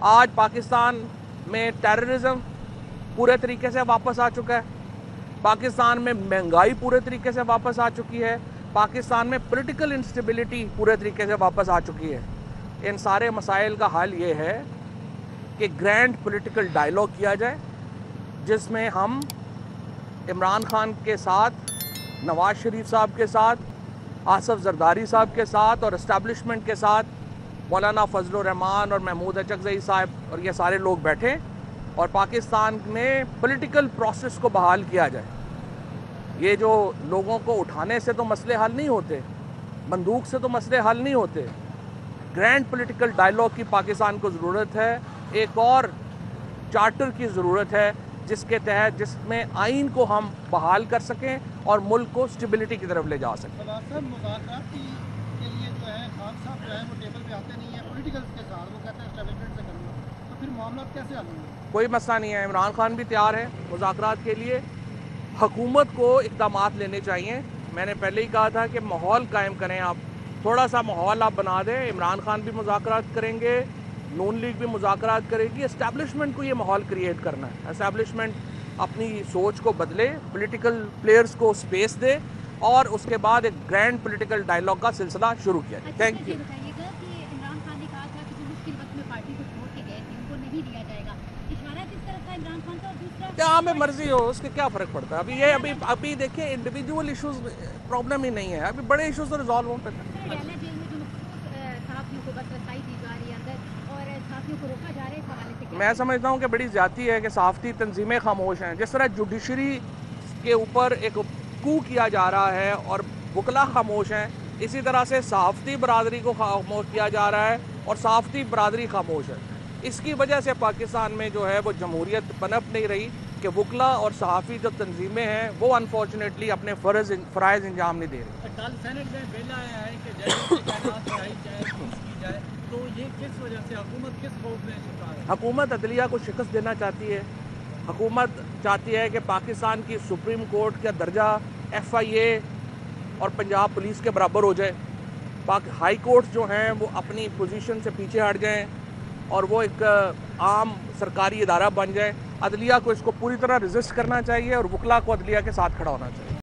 आज पाकिस्तान में टेररिज्म पूरे तरीके से वापस आ चुका है, पाकिस्तान में महंगाई पूरे तरीके से वापस आ चुकी है, पाकिस्तान में पॉलिटिकल इंस्टेबिलिटी पूरे तरीके से वापस आ चुकी है। इन सारे मसाइल का हल ये है कि ग्रैंड पॉलिटिकल डायलॉग किया जाए, जिसमें हम इमरान खान के साथ, नवाज शरीफ साहब के साथ, आसफ जरदारी साहब के साथ और इस्टेब्लिशमेंट के साथ मौलाना फजलुर रहमान और महमूद अचकज़ई साहब और ये सारे लोग बैठे और पाकिस्तान में पॉलिटिकल प्रोसेस को बहाल किया जाए। ये जो लोगों को उठाने से तो मसले हल नहीं होते, बंदूक से तो मसले हल नहीं होते। ग्रैंड पॉलिटिकल डायलॉग की पाकिस्तान को ज़रूरत है। एक और चार्टर की ज़रूरत है जिसके तहत, जिसमें आइन को हम बहाल कर सकें और मुल्क को स्टेबिलिटी की तरफ ले जा सकें। के लिए जो है खान साहब जो है वो टेबल पे आते नहीं है पॉलिटिकल्स के साथ, वो कहते हैं स्टेबिलिटी से करूँगा, तो फिर मामला कैसे हल होंगे? कोई मसला नहीं है, इमरान खान भी तैयार है मुज़ाकरात के लिए। हुकूमत को इक़दामात लेने चाहिए। मैंने पहले ही कहा था कि माहौल कायम करें, आप थोड़ा सा माहौल आप बना दें। इमरान खान भी मुज़ाकरात करेंगे, नून लीग भी मुज़ाकरात करेगी। एस्टैब्लिशमेंट को ये माहौल क्रिएट करना है। एस्टैब्लिशमेंट अपनी सोच को बदले, पॉलिटिकल प्लेयर्स को स्पेस दे और उसके बाद एक ग्रैंड पॉलिटिकल डायलॉग का सिलसिला शुरू किया जाए। Thank you. बताइएगा कि इमरान खान ने कहा था कि जो मुश्किल वक्त में पार्टी को छोड़ के गए थे उनको नहीं दिया जाएगा, इशारा किस तरफ था इमरान खान का? और दूसरा, क्या हमें मर्जी हो, उसके क्या फ़र्क पड़ता है? अभी देखिए, इंडिविजुअल इश्यूज प्रॉब्लम ही नहीं है, अभी बड़े इश्यूज तो रिजॉल्व हो पाते हैं। हरियाणा जेल में जो सहाफ़ियों को बस रसाई दी जा रही है अंदर और सहाफ़ियों को रोका जा रहा है, इस हवाले से मैं समझता हूँ कि बड़ी ज़्यादती है कि सहाफ़ती तंजीमें खामोश हैं। जिस तरह जुडिशरी के ऊपर एक कू किया जा रहा है और वकला खामोश हैं, इसी तरह से सहाफ़ती बरादरी को खामोश किया जा रहा है और सहाफ़ती बरादरी खामोश है। इसकी वजह से पाकिस्तान में जो है वो जमहूरियत पनप नहीं रही कि वकला और सहाफ़ी जो तंजीमें हैं वो अनफॉर्चुनेटली अपने फ़राइज़ अंजाम नहीं दे रही। कल सेनेट में बिल आया है कि जाए, तो ये किस वजह से हुकूमत किस खौफ में शिकार है? हुकूमत अदलिया को शिकस्त देना चाहती है। हुकूमत चाहती है कि पाकिस्तान की सुप्रीम कोर्ट का दर्जा FIA और पंजाब पुलिस के बराबर हो जाए। हाई कोर्ट जो हैं वो अपनी पोजीशन से पीछे हट जाएं और वो एक आम सरकारी इदारा बन जाए। अदलिया को इसको पूरी तरह रेजिस्ट करना चाहिए और वकला को अदलिया के साथ खड़ा होना चाहिए।